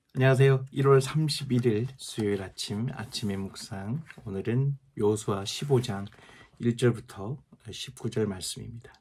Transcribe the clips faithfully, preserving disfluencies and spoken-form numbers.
안녕하세요. 일월 삼십일일 수요일 아침 아침의 묵상. 오늘은 여호수아 십오 장 일 절부터 십구 절 말씀입니다.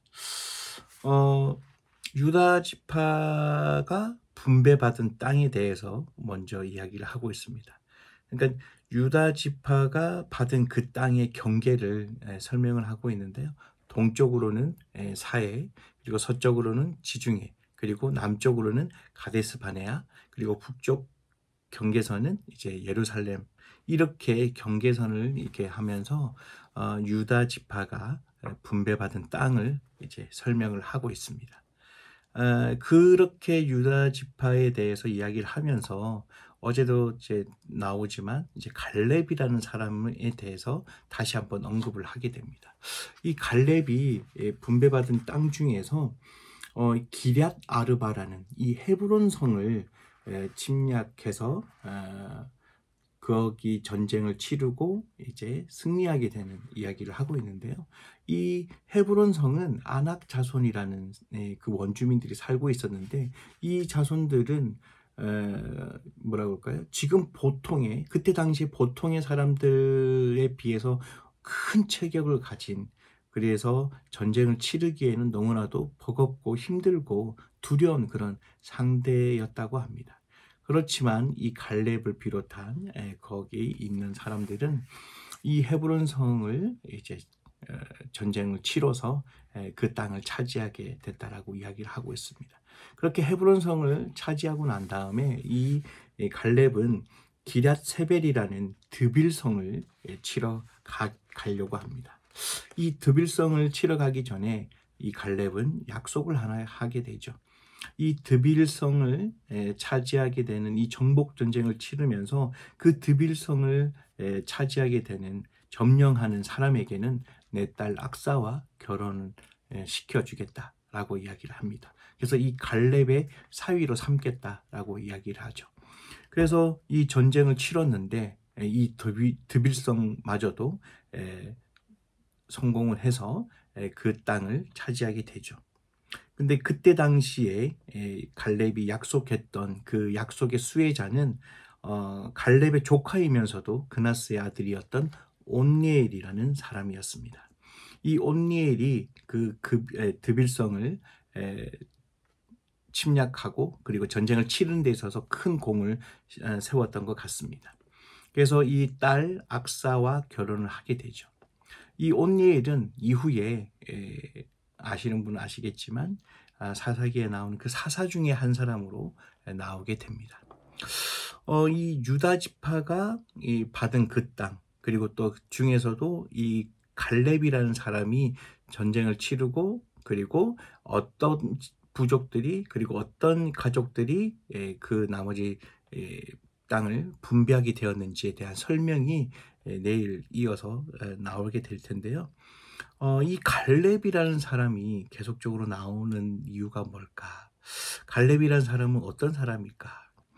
어, 유다 지파가 분배받은 땅에 대해서 먼저 이야기를 하고 있습니다. 그러니까 유다 지파가 받은 그 땅의 경계를 에, 설명을 하고 있는데요. 동쪽으로는 에, 사해, 그리고 서쪽으로는 지중해, 그리고 남쪽으로는 가데스 바네아, 그리고 북쪽 경계선은 이제 예루살렘, 이렇게 경계선을 이렇게 하면서 어, 유다 지파가 분배받은 땅을 이제 설명을 하고 있습니다. 어, 그렇게 유다 지파에 대해서 이야기를 하면서 어제도 이제 나오지만 이제 갈렙이라는 사람에 대해서 다시 한번 언급을 하게 됩니다. 이 갈렙이 분배받은 땅 중에서 어, 기럇 아르바라는 이 헤브론 성을 에, 침략해서 어, 거기 전쟁을 치르고 이제 승리하게 되는 이야기를 하고 있는데요. 이 헤브론 성은 아낙 자손이라는 네, 그 원주민들이 살고 있었는데, 이 자손들은 에, 뭐라고 할까요? 지금 보통의, 그때 당시에 보통의 사람들에 비해서 큰 체격을 가진, 그래서 전쟁을 치르기에는 너무나도 버겁고 힘들고 두려운 그런 상대였다고 합니다. 그렇지만 이 갈렙을 비롯한 에, 거기 있는 사람들은 이 헤브론 성을 이제 어, 전쟁을 치러서 에, 그 땅을 차지하게 됐다라고 이야기를 하고 있습니다. 그렇게 헤브론 성을 차지하고 난 다음에 이, 이 갈렙은 기럇 세벨이라는 드빌성을 에, 치러 가, 가려고 합니다. 이 드빌성을 치러 가기 전에 이 갈렙은 약속을 하나 하게 되죠. 이 드빌성을 차지하게 되는 이 정복 전쟁을 치르면서 그 드빌성을 차지하게 되는, 점령하는 사람에게는 내 딸 악사와 결혼을 시켜주겠다라고 이야기를 합니다. 그래서 이 갈렙의 사위로 삼겠다라고 이야기를 하죠. 그래서 이 전쟁을 치렀는데 이 드빌성마저도 성공을 해서 그 땅을 차지하게 되죠. 근데 그때 당시에 갈렙이 약속했던 그 약속의 수혜자는 어, 갈렙의 조카이면서도 그나스의 아들이었던 온니엘이라는 사람이었습니다. 이 온니엘이 그, 그 에, 드빌성을 에, 침략하고 그리고 전쟁을 치르는 데 있어서 큰 공을 세웠던 것 같습니다. 그래서 이 딸 악사와 결혼을 하게 되죠. 이 온니엘은 이후에 에, 아시는 분은 아시겠지만 아, 사사기에 나오는 그 사사 중에 한 사람으로 나오게 됩니다. 어, 이 유다 지파가 이 받은 그 땅, 그리고 또 중에서도 이 갈렙이라는 사람이 전쟁을 치르고 그리고 어떤 부족들이, 그리고 어떤 가족들이 예, 그 나머지 예, 땅을 분배하게 되었는지에 대한 설명이 예, 내일 이어서 예, 나오게 될 텐데요. 어, 이 갈렙이라는 사람이 계속적으로 나오는 이유가 뭘까? 갈렙이라는 사람은 어떤 사람일까?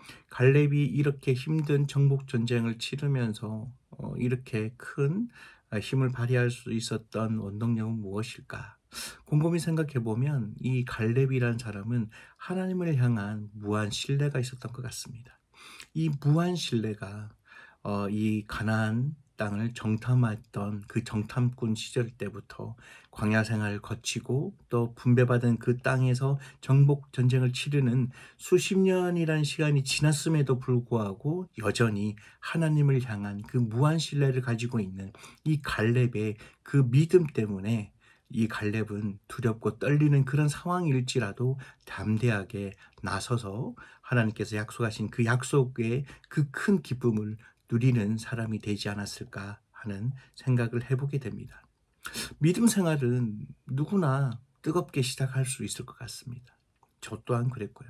갈렙이 이렇게 힘든 정복 전쟁을 치르면서 어, 이렇게 큰 힘을 발휘할 수 있었던 원동력은 무엇일까? 곰곰이 생각해 보면 이 갈렙이라는 사람은 하나님을 향한 무한 신뢰가 있었던 것 같습니다. 이 무한 신뢰가 어, 이 가나안 땅을 정탐했던 그 정탐꾼 시절 때부터 광야 생활을 거치고 또 분배받은 그 땅에서 정복 전쟁을 치르는 수십 년이라는 시간이 지났음에도 불구하고 여전히 하나님을 향한 그 무한 신뢰를 가지고 있는 이 갈렙의 그 믿음 때문에 이 갈렙은 두렵고 떨리는 그런 상황일지라도 담대하게 나서서 하나님께서 약속하신 그 약속의 그 큰 기쁨을 누리는 사람이 되지 않았을까 하는 생각을 해보게 됩니다. 믿음 생활은 누구나 뜨겁게 시작할 수 있을 것 같습니다. 저 또한 그랬고요.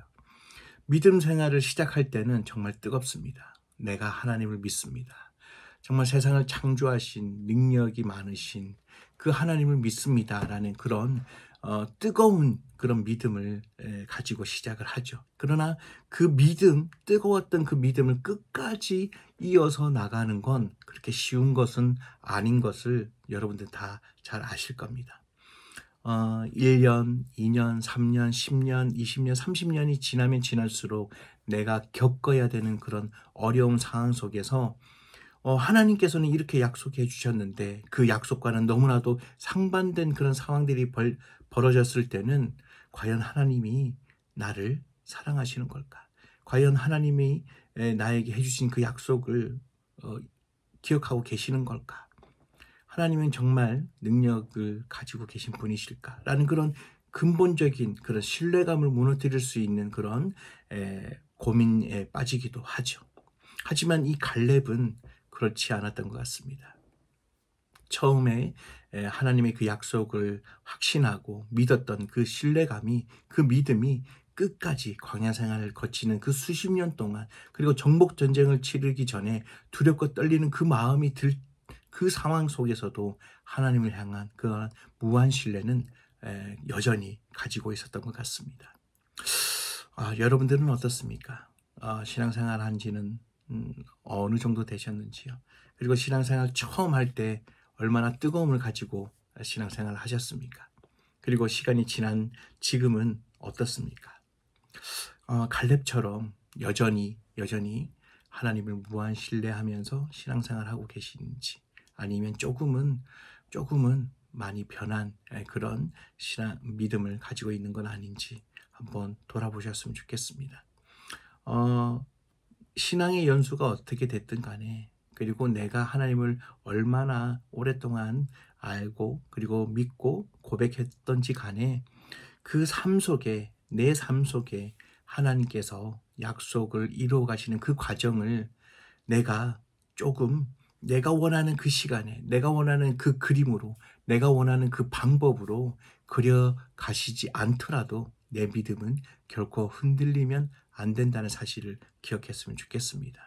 믿음 생활을 시작할 때는 정말 뜨겁습니다. 내가 하나님을 믿습니다. 정말 세상을 창조하신 능력이 많으신 그 하나님을 믿습니다라는 그런 어, 뜨거운 그런 믿음을 에, 가지고 시작을 하죠. 그러나 그 믿음, 뜨거웠던 그 믿음을 끝까지 이어서 나가는 건 그렇게 쉬운 것은 아닌 것을 여러분들 다 잘 아실 겁니다. 어, 일 년, 이 년, 삼 년, 십 년, 이십 년, 삼십 년이 지나면 지날수록 내가 겪어야 되는 그런 어려운 상황 속에서 어, 하나님께서는 이렇게 약속해 주셨는데 그 약속과는 너무나도 상반된 그런 상황들이 벌, 벌어졌을 때는 과연 하나님이 나를 사랑하시는 걸까? 과연 하나님이 에, 나에게 해주신 그 약속을 어, 기억하고 계시는 걸까? 하나님은 정말 능력을 가지고 계신 분이실까? 라는 그런 근본적인 그런 신뢰감을 무너뜨릴 수 있는 그런 에, 고민에 빠지기도 하죠. 하지만 이 갈렙은 그렇지 않았던 것 같습니다. 처음에 하나님의 그 약속을 확신하고 믿었던 그 신뢰감이, 그 믿음이 끝까지 광야 생활을 거치는 그 수십 년 동안, 그리고 정복 전쟁을 치르기 전에 두렵고 떨리는 그 마음이 들 그 상황 속에서도 하나님을 향한 그 무한 신뢰는 여전히 가지고 있었던 것 같습니다. 아, 여러분들은 어떻습니까? 아, 신앙생활 한 지는 음, 어느 정도 되셨는지요? 그리고 신앙생활 처음 할 때 얼마나 뜨거움을 가지고 신앙생활을 하셨습니까? 그리고 시간이 지난 지금은 어떻습니까? 어, 갈렙처럼 여전히 여전히 하나님을 무한 신뢰하면서 신앙생활하고 계신지, 아니면 조금은 조금은 많이 변한 그런 신앙 믿음을 가지고 있는 건 아닌지 한번 돌아보셨으면 좋겠습니다. 어, 신앙의 연수가 어떻게 됐든 간에, 그리고 내가 하나님을 얼마나 오랫동안 알고 그리고 믿고 고백했던지 간에 그 삶 속에, 내 삶 속에 하나님께서 약속을 이루어 가시는 그 과정을 내가 조금 내가 원하는 그 시간에, 내가 원하는 그 그림으로, 내가 원하는 그 방법으로 그려 가시지 않더라도 내 믿음은 결코 흔들리면 안 된다는 사실을 기억했으면 좋겠습니다.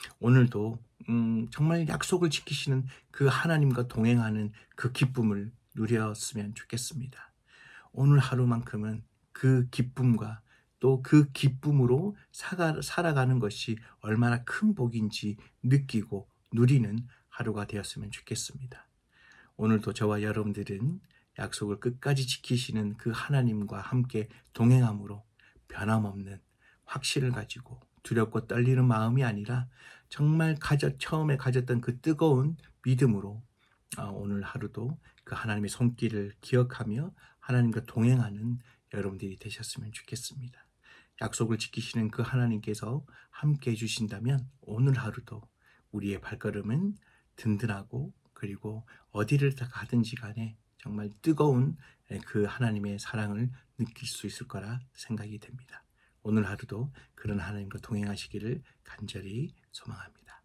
오늘도 음, 정말 약속을 지키시는 그 하나님과 동행하는 그 기쁨을 누렸으면 좋겠습니다. 오늘 하루만큼은 그 기쁨과 또 그 기쁨으로 살아가는 것이 얼마나 큰 복인지 느끼고 누리는 하루가 되었으면 좋겠습니다. 오늘도 저와 여러분들은 약속을 끝까지 지키시는 그 하나님과 함께 동행함으로 변함없는 확신을 가지고 두렵고 떨리는 마음이 아니라 정말 가져, 처음에 가졌던 그 뜨거운 믿음으로 오늘 하루도 그 하나님의 손길을 기억하며 하나님과 동행하는 여러분들이 되셨으면 좋겠습니다. 약속을 지키시는 그 하나님께서 함께 해주신다면 오늘 하루도 우리의 발걸음은 든든하고, 그리고 어디를 다 가든지 간에 정말 뜨거운 그 하나님의 사랑을 느낄 수 있을 거라 생각이 됩니다. 오늘 하루도 그런 하나님과 동행하시기를 간절히 소망합니다.